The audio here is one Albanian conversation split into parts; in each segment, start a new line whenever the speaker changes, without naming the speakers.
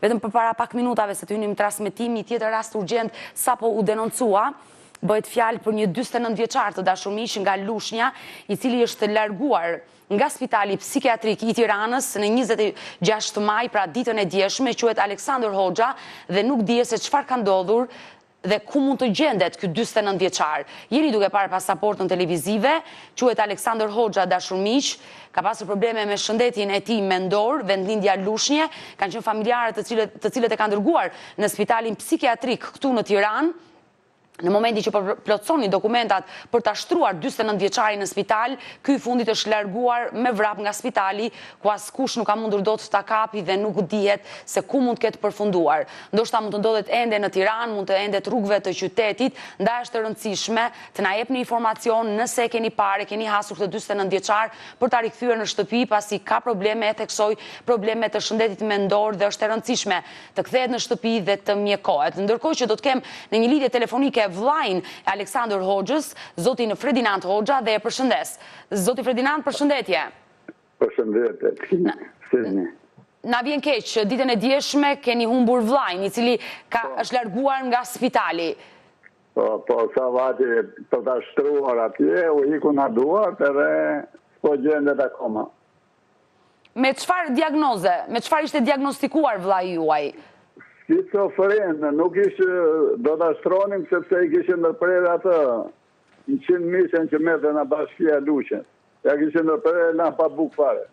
Vetëm për para pak minutave se të hynim transmetimi, tjetër rast urgjent sapo u denoncua, bëhet fjalë për një 49 vjeçar të dashurmish nga Lushnja, i cili është larguar nga Spitali Psikiatrik i Tiranës në 26 maj, pra ditën e djeshme, quhet Aleksandër Hoxha dhe nuk dihet se çfarë ka ndodhur dhe ku mund të gjendet ky 49 vjeçar. Jeni duke parë pasaportën televizive, quhet Aleksandër Hoxha, dashurmiq, ka pasur probleme me shëndetin e tij mendor, vendlindja Lushnje, kanë qenë familjarët të cilët e kanë dërguar në Spitalin Psikiatrik këtu në Tiranë. Në momenti që plotësoni dokumentat për ta shtruar 49 vjeçarin në spital, ky i fundit është larguar me vrap nga spitali, ku askush nuk ka mundur dot ta kapi dhe nuk dihet se ku mund të ketë përfunduar. Ndoshta mund të ndodhet ende në Tiranë, mund të endet rrugëve të qytetit, ndaj është e rëndësishme të na jepni informacion nëse keni parë, keni hasur këtë 49 vjeçar për ta rikthyer në shtëpi pasi ka probleme e theksoj, probleme të shëndetit mendor dhe është e rëndësishme të kthehet në shtëpi dhe të mjekohet. Ndërkohë që do të kem në një lidhje telefonike vllajin e Aleksandër Hoxhës, zotin Ferdinand Hoxha, dhe e përshëndes. Zoti Ferdinand, përshëndetje.
Përshëndetje.
Na vjen keq që ditën e djeshme keni humbur vllajin, i cili është larguar nga spitali.
Po, sa vati të ta shtruar atje, u iku na duart edhe s'po gjendet akoma.
Me çfarë diagnoze, me çfarë ishte diagnostikuar vllai juaj?
Skizofren, nuk ishte do ta shtronim sepse i kishin ndërprer atë 100 mijën që merrte nga bashkia e Lushnjës. Ja kishin ndërprer na pa buk fare.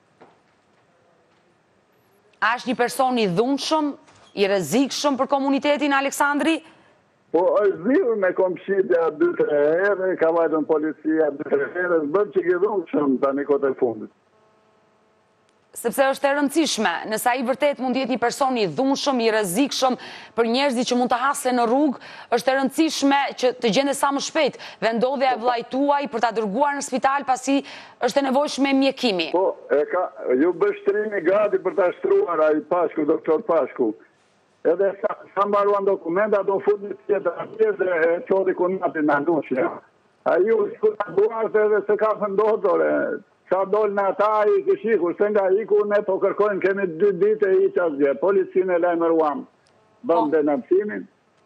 A është një person i dhunshëm, i rrezikshëm për komunitetin Aleksandri?
Po, është dhirë me komshitja 2-3 herë, ka vajtën policia 2-3 herë, bërë që ki dhunshëm tani kote fundit.
Sepse është e rëndësishme, nëse ai vërtet mund të jetë një person i dhunshëm, i rrezikshëm për njerëzit që mund të hasen në rrugë, është e rëndësishme që të gjendet sa më shpejt vendodhja e vllait tuaj për ta dërguar në spital pasi është e nevojshme mjekimi.
Po, ju bështrimi gati për ta shtruar ai Pashku, doktor Pashku. Edhe sa mbaruan dokumenta, do fut një tjetër atje dhe e çodi kunatin në Lushnjë. Ai ju s'ka duart edhe se ka ndodhur. Sa dol në ata i këshikur, se nga iku ne po kërkojmë, kemi 2 ditë e i qasgje, policinë e lajmëruam, bëm denoncimin.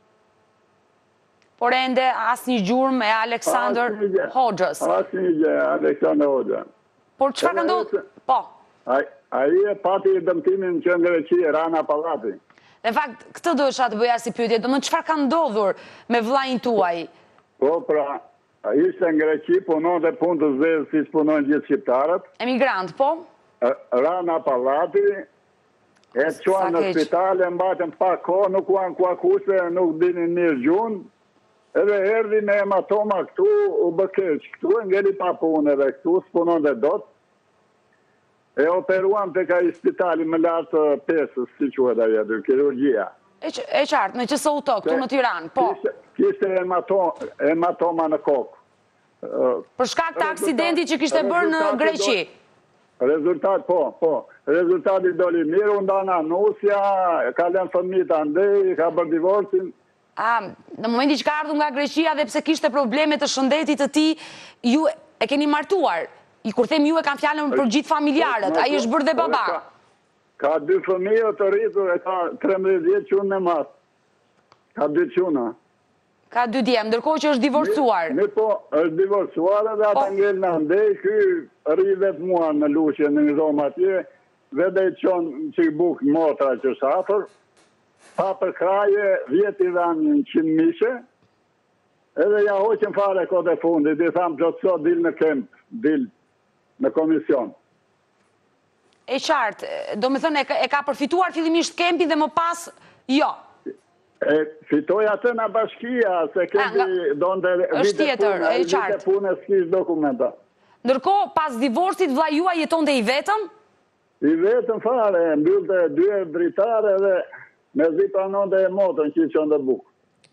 Por ende asë një gjurmë e Aleksandër Hoxhës.
Asë një gjë, Aleksandër Hoxha.
Por çfarë ka ndodhur? Po.
Ai e pati dëmtimin që në Greqi, Rana Pallati.
Në fakt, këtë do isha të bëja si pyetje, domethënë çfarë ka ndodhur me vllain tuaj?
Po, pra, ishte në Greqi, punon dhe punë të zezë si punojnë gjithë shqiptarët.
Emigrant, po?
Rana Pallati, e quan në spital, e mbatën pa kohë, nuk uan ku akuse, nuk dinin mirë gjunë, edhe erdi me hematoma këtu, u bëkeq këtu, ngeli pa punë edhe këtu, s'punon dhe dot. E operuan të ka i spitali më lartë pesës, si quhet ajo, kirurgjia.
E qartë, në QSUT, këtu në Tiranë, po.
Kishte hematoma në kokë.
Për shkak të aksidenti që kishte bërë në Greqi?
Rezultat, po. Rezultati doli mirë, u ndana nusja, ka lënë fëmijët andej, ka bërë divorcin.
Në momenti që ka ardhur nga Greqia dhe pse kishte probleme të shëndetit të tij, ju e keni martuar. Kur them ju e kam fjalën për gjithë familjarët, ai është bërë dhe baba.
Ka 2 fëmijë të rritur, e ka 13 vjeç unë me mas. Ka 2 quna.
Ka 2 djemë, ndërkohë që është divorcuar.
Po, është divorcuar dhe ata ngel në ndej, ky rri vetë mua në Lushnjë, në një dhomë atje, vete i qonë që i bukë motra që është afër, pa për kraje, vjeti dhe anë 100 mishe, edhe ja hoqën fare kote fundit, i thamë që të sot dil në kemp, dil në komision.
E qartë, do me thënë e ka përfituar fillimisht kempin dhe më pas, jo.
Fitoj atë në bashkia, se kempi donde vite punë e s'kish dokumenta.
Ndërkohë, pas divorcit, vllai juaj jetonte i vetëm?
I vetëm fare, mbyllte 2 dritare dhe me zi pranonte e motën që i qënde bukë.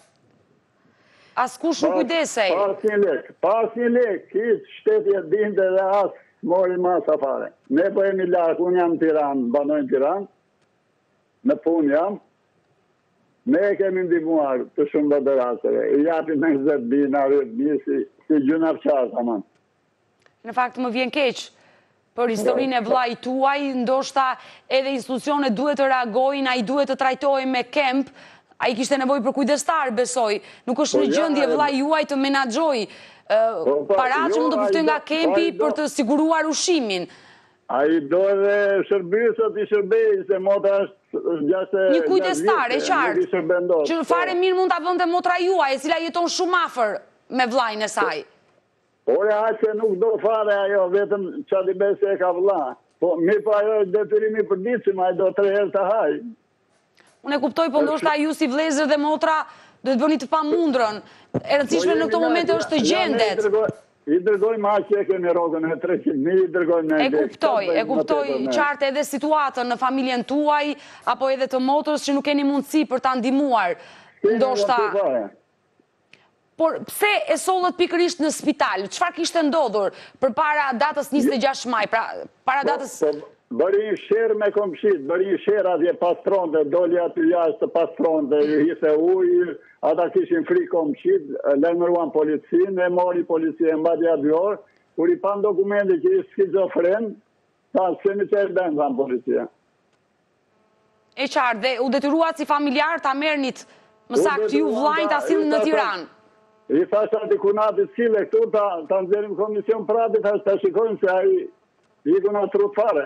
Askush nuk kujdesej?
Pas një lek, kitë shtetje dinte dhe asë mori masa fare. Ne po jemi larkë, unë jam Tiranë, banojnë Tiranë, në punë jam, ne kemi ndihmuar të shumë dhe rastere, i japin 20 bina, 10 si gjuna fqarë, tamam.
Në fakt më vjen keq për historinë e vllait tuaj, ndoshta edhe institucionet duhet të reagojnë, ai duhet të trajtohej me kemp, ai kishte nevojë për kujdestar, besoj. Nuk është në gjendje vllai juaj të menaxhojë paratë që mund të përftojnë nga kempi për të siguruar ushimin.
A i do edhe shërbysët i shërbej, se motra është gjashtë...
Një kujdestar, e qartë, që fare mirë mund të vënde motra juaj, e cila jeton shumë afër me vllajën e saj.
Ore, që nuk do fare ajo, vetëm qati bese e ka vlla. Po, mi pa ajo detyrimi për ditësim, ajo do 3 herë të haj.
Unë e kuptoj, po ndoshta ju si vlezër dhe motra do të bëni të pamundrën. E rëndësishme në këto momente është të gjendet.
I dërgojmë aqë e kemi rogën e 300.000, i dërgojmë në...
E kuptoj qartë edhe situatën në familjen tuaj, apo edhe të motrës që nuk keni mundësi për ta ndihmuar. Ndoshta... Por pse e sollët pikërisht në spital? Çfarë kishte ndodhur përpara datës 26 maj, pra para datës...
Bëri një sherë me komshit, bëri një sherë atje pastronte, doli aty jashtë pastronte, hise ujë, ata kishin frikë komshit, lajmëruan policinë, e mori policia mbadja 2 orë, kur i pan dokumente që ishte skizofren, ta s'kemi qërë dëmë, thamë policia.
E qartë, dhe u detyruat si familjar ta merrnit më saktë ju vllajën ta sillni në Tiranë.
I thashtë ati kunatit sile këtu, ta nxjerrim komision prapë, thashtë ta shikojmë se ai i kuna trut fare.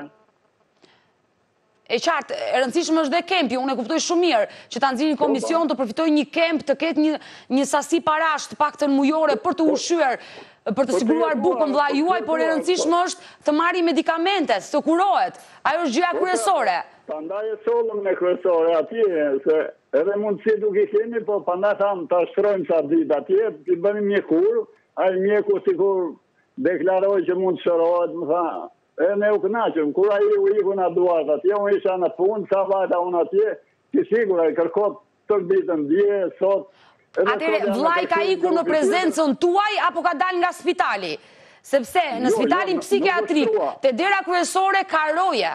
E qartë, e rëndësishme është dhe kempi, unë e kuptoj shumë mirë që ta nxjerrin komision të përfitoj një kemp, të ketë një sasi parash të paktën mujore për të ushqyer, për të siguruar bukën vllai juaj, por e rëndësishme është të marrë medikamente, të kurohet. Ajo është gjëja kryesore.
Prandaj e sollëm me kryesore atje, se edhe mundësi duke i kemi, po prandaj thamë ta shtrojmë sa ditë atje, ti bënim mjekur, ai mjeku sikur deklaroi që mund të shërohet, më tha. E ne u kënaqëm, kur ai u iku na duart atje, unë isha në punë, sa vajta unë atje, ti sigur ai kërkot të ditën dje, sot...
Atëre, vllai ka ikur në prezencën tuaj, apo ka dalë nga spitali? Sepse në spitalin psikiatrik, te dera kryesore ka roje.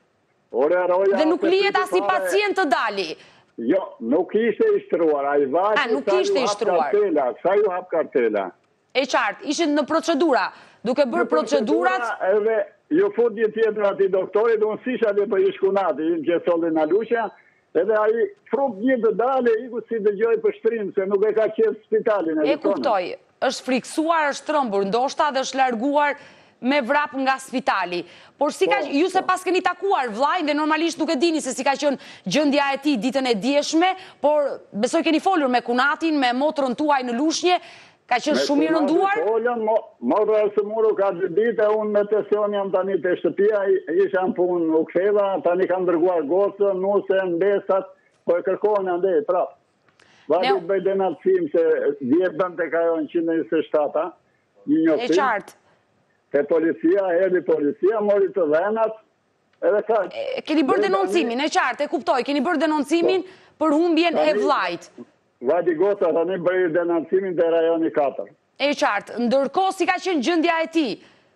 Dhe nuk lihet as i pacient të dali.
Jo, nuk ishte i shtruar, ai vajtë sa ju hap kartela.
E qartë, ishin në procedura, duke bërë procedurat...
Jo fut një tjetër ati doktorit, unë sisha dhe për i shkunati, i në gjesoli në lusha, edhe a i frup një të dale, i ku si dëgjoj për shtrim, se nuk e ka qenë spitalin.
E kuptoj, është friksuar, është trëmbur, ndoshta dhe është larguar me vrap nga spitali. Por si ka, ju se pas keni takuar vllajën dhe normalisht nuk e dini se si ka qenë gjendja e tij ditën e djeshme, por besoj keni folur me kunatin, me motrën tuaj në lushnje. Ka qenë shumë i rënduar?
Motra e së muru ka 2 ditë, unë me tension jam tani të shtëpia, isha në punë u ktheva, tani kam dërguar gocën, nusen, mbesat, po e kërkojnë andej, prapë. Vadi të bëj denalësim se vjetën të ka jo në 127, një njoftim.
E qartë.
Te policia, erdi policia, mori të dhenat, edhe ka...
Keni bërë denoncimin, e qartë, e kuptoj, keni bërë denoncimin për humbjen e vllajt.
Vadi gota të një bërë denancimin të rajoni 4.
E qartë, ndërkohë si ka qenë gjendja e ti?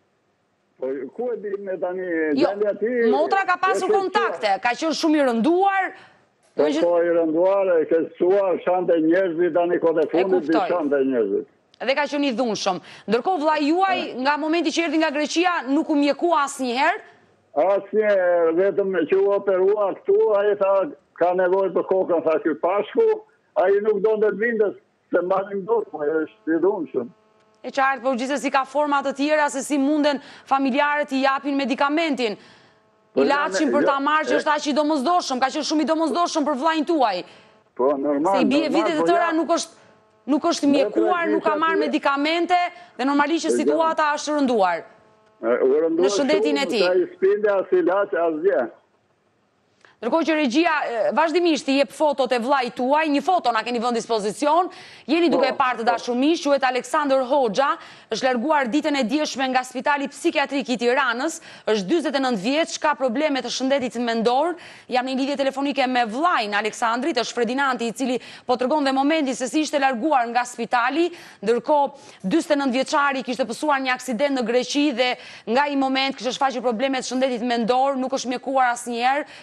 Ku e di me tani
gjendja ti? Motra ka pasur kontakte, ka qenë shumë i rënduar?
Po i rënduar, e kësuar, shante njerëzit, tani kote fundit, di shante njerëzit.
Dhe ka qenë i dhunshëm. Ndërkohë vllai juaj, nga momenti që erdhi nga Greqia, nuk u mjekua asnjëherë?
Asnjëherë, vetëm që u operua këtu, ai tha ka nevojë për kokën, tha ky Pashku. A i nuk do në të vindës, se mbanim do të, e është i dhunshëm.
E qartë, por gjithsesi ka format të tjera se si munden familjarët i japin medikamentin. Ilaçin për ta marrë që është aq i domosdoshëm, ka qenë shumë i domosdoshëm për vllajën tuaj.
Po, normal.
Se i bie vitet e tëra nuk është mjekuar, nuk ka marrë medikamente dhe normalisht që situata është rënduar. Në shëndetin e tij.
Sa i spinde as ilaç as gjë.
Ndërkohë që regjia vazhdimisht i jep fotot e vllajt tuaj, një foto na keni vënë dispozicion, jeni duke e parë të dashur miq, quhet Aleksandër Hoxha, është larguar ditën e djeshme nga Spitali Psikiatrik i Tiranës, është 49 vjeç, ka probleme të shëndetit mendor. Jam në lidhje telefonike me vllajën Aleksandrit, është Fredinanti, i cili po tregon dhe momentin se si ishte larguar nga spitali, ndërkohë 49 vjeçari kishte pësuar një aksident në Greqi dhe nga ai moment kishte shfaqur probleme të shëndetit mendor, nuk është mjekuar asnjëherë, kohët e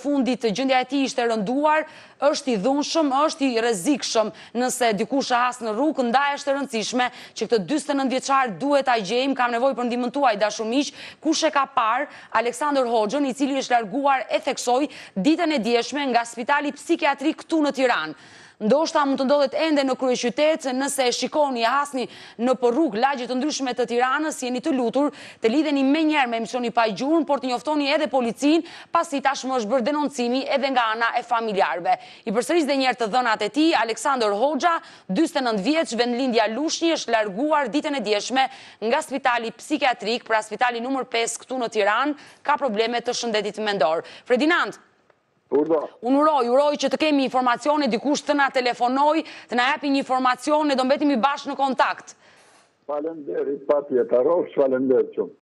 fundit gjendja e tij ishte e rënduar, është i dhunshëm, është i rrezikshëm nëse dikush e has në rrugë, ndaj është e rëndësishme që këtë 49 vjeçar duhet ta gjejmë, kam nevojë për ndihmën tuaj dashur miq, kush e ka parë Aleksandër Hoxhën, i cili është larguar e theksoj ditën e djeshme nga spitali psikiatrik këtu në Tiranë. Ndoshta mund të ndodhet ende në kryeqytet, nëse e shikoni e hasni në rrugë lagje të ndryshme të Tiranës, jeni të lutur të lidheni menjëherë me emisionin Pa Gjurmë, por të njoftoni edhe policinë, pasi tashmë është bërë denoncimi edhe nga ana e familjarëve. I përsëris edhe një herë të dhënat e tij, Aleksandër Hoxha, 49 vjeç, vendlindja Lushnji, është larguar ditën e djeshme nga spitali psikiatrik, pra spitali numër 5 këtu në Tiranë, ka probleme të shëndetit mendor. Ferdinand, unë uroj që të kemi informacione, dikush të na telefonoj, të na japi një informacion, ne do mbetemi bashkë në kontakt.
Faleminderit, patjetër, falenderoj shumë.